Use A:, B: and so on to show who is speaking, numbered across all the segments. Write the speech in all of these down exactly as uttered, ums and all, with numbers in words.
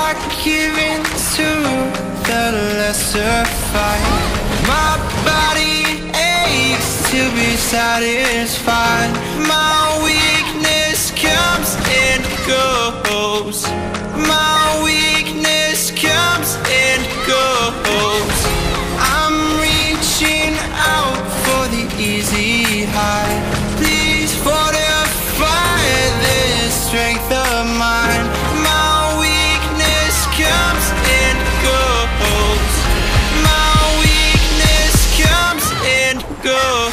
A: I give in to the lesser fight. My body aches to be satisfied. My weakness comes and goes. My weakness comes and goes. I'm reaching out for the easy high. Please fortify this strength of mine. My weakness comes and goes. My weakness comes and goes.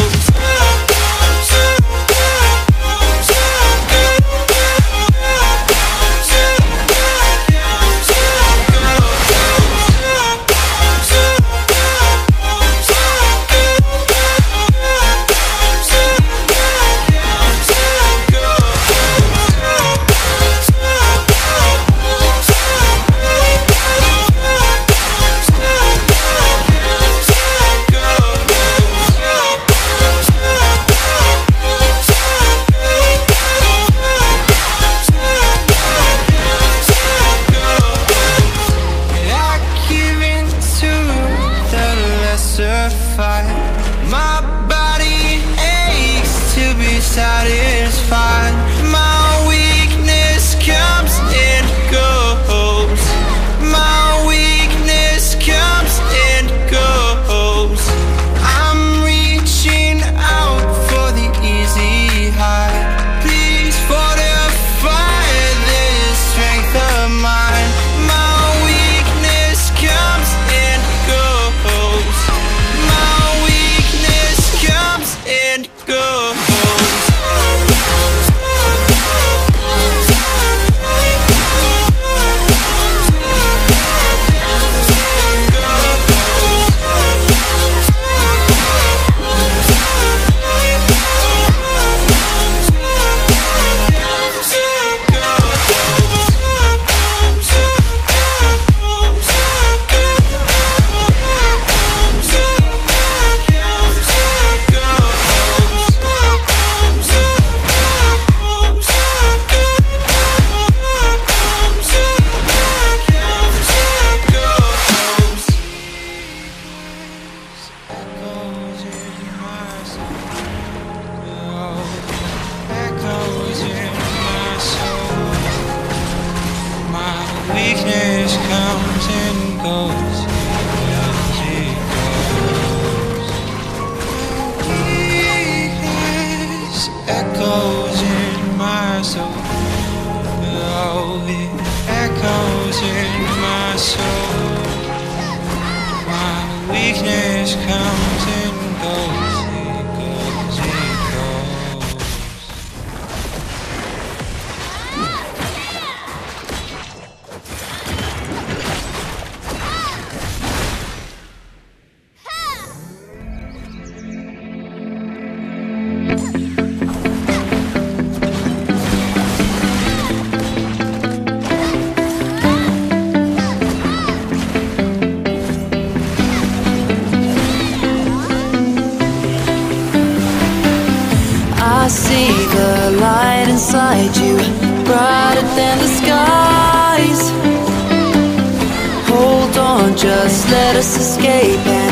A: My body aches to be satisfied. My weakness comes and goes. My weakness comes and goes. I'm reaching out for the easy high. Please fortify this strength of mine. My weakness comes and goes. And go. Weakness comes and goes, it goes. Weakness echoes in my soul. Oh, it echoes in my soul. My weakness comes and goes, it goes, it goes.
B: I see the light inside you, brighter than the skies. Hold on, just let us escape.